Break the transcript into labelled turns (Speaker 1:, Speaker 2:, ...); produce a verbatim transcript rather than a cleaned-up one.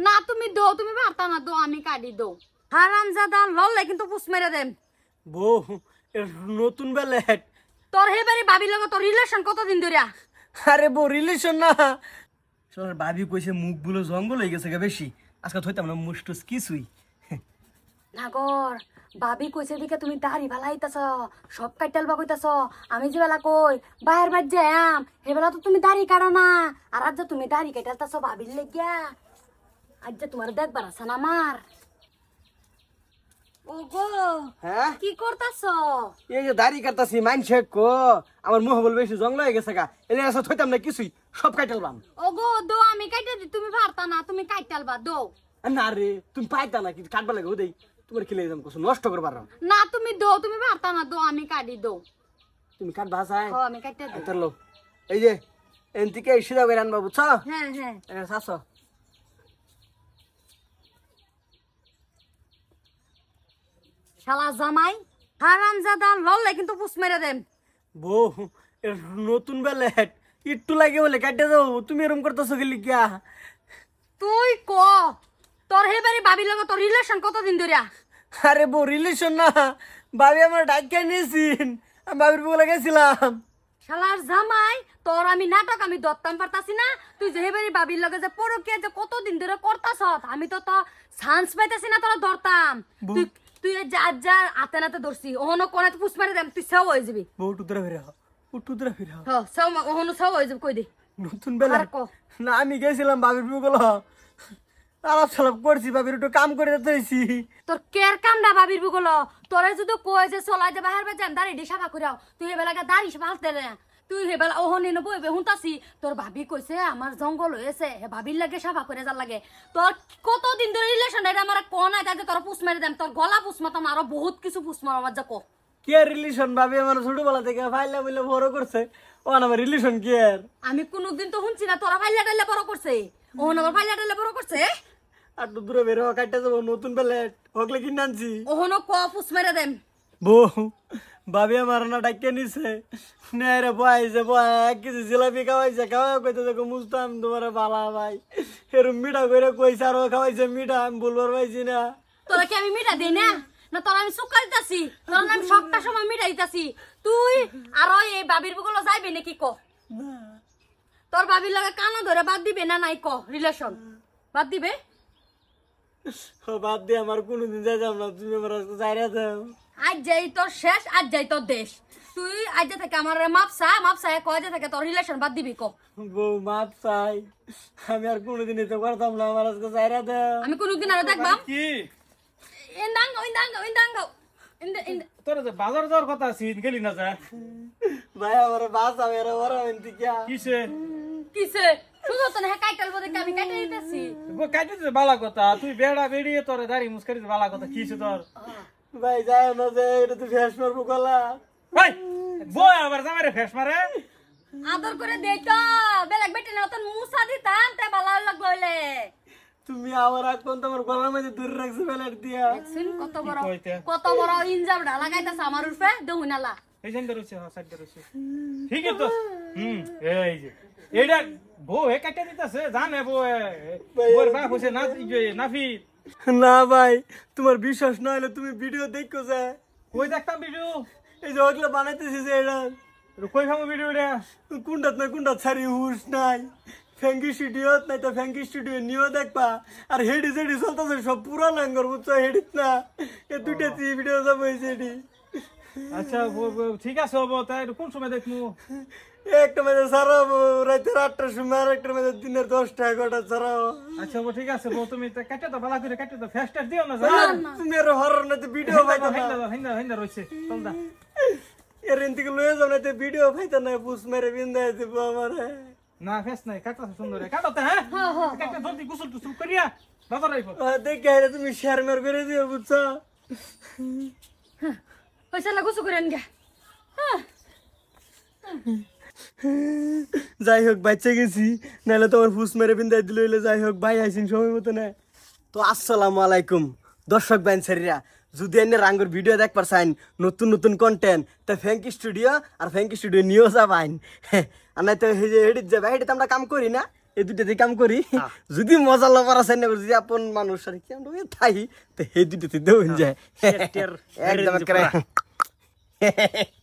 Speaker 1: না তুমি দো, তুমি পারতা না, দো আমি কাটি দো।
Speaker 2: হারামজাদা লড়লে কিন্তু পুষ মেরে দেন।
Speaker 3: বউ নতুন বেলেট
Speaker 2: তোর হেবারে ভাবির লগে তোর রিলেশন কতদিন ধরে?
Speaker 3: আরে বউ রিলেশন না সোনার ভাবি কইছে মুখগুলো জঙ্গল হয়ে গেছে বেশি আজকে থইতাম না মুষ্টুস কিছুই
Speaker 2: নাগর ভাবি কইছে দিকে তুমি দাড়ি ভালাইতাছ সব কাইটালবা কইতাছ আমি যে বেলা কই বাইর বাজ যাম হেবেলা তো তুমি দাড়ি কাটো না আর আজ তুমি দাড়ি কাইটালতাছ ভাবির লাগিয়া আজ যে তোমার দেখবার আছে না আমার ওগো
Speaker 3: হ্যাঁ
Speaker 2: কি করতাছ?
Speaker 3: এই যে দাড়ি কাটতাছি মাইনছে কো আমার মুখ বল বেশি জঙ্গল হয়ে গেছে গা এলে আসা থইতাম না কিছুই সব কাইটালবাম
Speaker 1: ওগো দো আমি কাইটা দি, তুমি পারতা না, তুমি কাইটালবা দো।
Speaker 3: না রে তুমি পাইতা না কি কাটবা লাগে ওদেই তোমার কি লাগে কিছু নষ্ট করবার
Speaker 1: না তুমি দো, তুমি পারতা না, দো আমি কাটি দো।
Speaker 3: তুমি কাটবা চাই
Speaker 1: ও আমি কাইটা দি।
Speaker 3: এতলো এই যে এনতিকে সিধা করে আনবা বুঝছো
Speaker 1: হ্যাঁ হ্যাঁ
Speaker 3: এনে সাসো
Speaker 2: শালা জামাই হারামজাদা লড়লে কিন্তু পুষ মেরে দেন।
Speaker 3: বউ নতুন বেলেট একটু লাগে বলে কাটে দাও তুমি এরকম করতেছো গেলি কিয়া
Speaker 2: তুই ক তোর হেবারে ভাবির লগে তোর রিলেশন কতদিন ধরে?
Speaker 3: আরে বউ রিলেশন না ভাবি আমার ডাক্কা নিয়েছিন আমি ভাবির বলে গেছিলাম
Speaker 2: শালার জামাই তোর আমি নাটক আমি দত্তাম পারতাছি না তুই যে হেবারে ভাবির লগে যে পরকিয়া যে কতদিন ধরে করতাছ আমি তো তো চান্স পাইতাছি না তোরা ধরতাম তুই তুই যার যার আতে নাতে ধরছি ওহনো কোনে পুষ মেরে দেম তুই সেও হয়ে যাবি
Speaker 3: বউ টুদরা ফিরে টুদরা ফিরে
Speaker 2: হ সেও ওহনো সেও হয়ে যাবি কই দে
Speaker 3: নতুন বেলা
Speaker 2: আর ক
Speaker 3: না আমি গেছিলাম ভাবির বগুলো আলাপ সালাপ করছি ভাবির একটু কাম করে দিতেছি
Speaker 2: তোর কের কামডা ভাবির বুগলো তোরে যদি কই যে চলাই যে বাহির বাজাম দাড়ি ডি সাফা কইরাও তুই হেবেলাকে দাড়ি ফালতে রে তুই হেবেলা ওহনি ন বইবে হুনতাছি তোর ভাবি কইছে আমার জঙ্গল হয়েছে হে ভাবির লাগে সাফা করে যার লাগে তোর কতদিন ধরে রিলেশন এটা আমার কোন আইতা যে তোর পুষ মেরে দেম তোর গলা পুষ মাতাম আরো বহুত কিছু পুষ মারাবার যা কো
Speaker 3: কে রিলেশন ভাবি আমার ছোটবেলা থেকে ফাইলা বইলে বড় করছে ও আমার রিলেশন কি আর
Speaker 2: আমি কোনদিন তো শুনছি না তোরা ফাইলা টাইলা বড় করছে ওহন আমার ফাইলা টাইলা বড় করছে
Speaker 3: আর তো দূরে বেরো কাটতে যাবো নতুন বেলেট হকলে কিনে আনছি
Speaker 2: ওহন ক পুষ মেরে দেম
Speaker 3: বউ ভাবি আমার না ডাকে নিছে নেরে বয়সে বয় এক কেজি জিলাপি খাওয়াইছে খাওয়া কইতে দেখো মুস্তাম তোমার বালা ভাই এরম মিঠা করে কইছে আরো খাওয়াইছে মিঠা আমি বলবার পাইছি না
Speaker 2: তোরা কি আমি মিঠা দেই না না তোরা আমি সুক্কা দিতাছি তোরা আমি সবটা সময় মিঠা দিতাছি তুই আর এই বাবির বুগুলো যাইবে নাকি ক তোর বাবির লগে কানো ধরে বাদ দিবে না নাই ক রিলেশন বাদ দিবে
Speaker 3: বাদ দিয়ে আমার কোনোদিন যাইতাম না তুমি আমার যাইরা দাও
Speaker 2: আজ যাই তোর শেষ আজ যাই তোর দেশ তুই আজ থেকে আমার মাপসা মাপসা কয় থেকে তোর রিলেশন বাদ দিবি ক
Speaker 3: বউ মাপ চাই আমি আর কোনোদিন এতে করতাম না আমার আজকে যাইরা দাও
Speaker 2: আমি কোনদিন আর দেখবাম
Speaker 4: কি
Speaker 2: ইন্দাঙ্গ ইন্দাঙ্গ ইন্দাঙ্গ ইন্দ ইন্দ
Speaker 4: তোর যে বাজার যাওয়ার কথা ছিল গেলি না যা
Speaker 3: ভাই আমার বাস আমি আর ওরা এনতি কিয়া
Speaker 4: কিসে
Speaker 2: কিসে শুধু তো না কাইটাল বদে আমি কাইটা দিতেছি
Speaker 4: কাটি যে বালা কথা তুই বেড়া বেড়িয়ে তোর দাড়ি মুস্কারি বালা কথা কিসে তোর
Speaker 3: ভাই যায় না যে এটা তো ফেস মারবো গলা
Speaker 4: ভাই বই আবার জামারে ফেস মারে
Speaker 2: আদর করে দেই তো বেলেগ বেটে না তন মুসা দিতাম তে ভালো লাগলে
Speaker 3: তুমি আমার এখন তোমার গলার মধ্যে দূরে রাখছো বেলার দিয়া
Speaker 2: শুন কত বড়
Speaker 4: কইতে?
Speaker 2: কত বড় ইনজাবড়া লাগাইতাছ আমার উপরে দেহুনালা
Speaker 4: এই জান ধরছে হ্যাঁ সাইড ধরছে ঠিক আছে তো হুম এই যে এইটা বউ হে কাটে দিতেছে জানে বউ বউর বাপ হইছে না নাফি
Speaker 3: না ভাই তোমার বিশ্বাস না হলে তুমি ভিডিও দেখো যা
Speaker 4: কই দেখতাম ভিডিও
Speaker 3: এই যে ওগুলো বানাইতেছি যে এটা
Speaker 4: কই খামো ভিডিও রে
Speaker 3: কুন্ডাত না কুন্ডাত ছাড়ি হুশ নাই ফ্যাঙ্কি স্টুডিও নাই তো ফ্যাঙ্কি স্টুডিও নিও দেখবা আর হেডি জেডি চলতেছে সব পুরা লাঙ্গর বুঝছো হেডিত না এ দুইটা ভিডিও সব হয়েছে এটি
Speaker 4: আচ্ছা ঠিক আছে হবো তাই কোন সময় দেখমু
Speaker 3: একটা মেয়েদের ছাড়াবো রাতের আটটার সময় আর একটা মেয়েদের দিনের দশটা এগারোটা ছাড়াবো
Speaker 4: আচ্ছা বউ ঠিক আছে বউ তুমি কাটে তো ভালো করে কাটে তো ফেস্টার দিও না
Speaker 3: তুমি আর হরর না তো ভিডিও পাইতো না
Speaker 4: হিন্দা হিন্দা হিন্দা রইছে চল দা
Speaker 3: এর থেকে লয়ে যাও না তো ভিডিও পাইতো না পুষ মেরে বিন্দাই দিব আমারে
Speaker 4: না ফেস নাই কাটা সুন্দর কাটাতে হ্যাঁ কাটে জলদি গোসল টুসল করিয়া বাবা রাইফো
Speaker 3: দেখে আরে তুমি শেয়ার মের করে দিও বুঝছো
Speaker 2: পয়সা লাগু সুকরেন গে
Speaker 3: যাই হোক বাচ্চা গেছি নাহলে তোমার ফুস মেরে বিন্দাই দিল হইলে যাই হোক ভাই আইসিন সময় মতো না তো আসসালামু আলাইকুম দর্শক বাইনসারিরা যদি এনে রাঙ্গর ভিডিও দেখবার চাইন নতুন নতুন কন্টেন্ট তা ফ্যাঙ্কি স্টুডিও আর ফ্যাঙ্কি স্টুডিও নিয়েও যাবাইন আর নাই তো হেডিট যাবে হেডিতে আমরা কাম করি না এই দুইটাতে কাম করি যদি মজা লবার আছে না যদি আপন মানুষ আর কি আমরা থাই তো এই দুইটাতে দেউন যায়
Speaker 4: শেয়ার
Speaker 3: একদম করে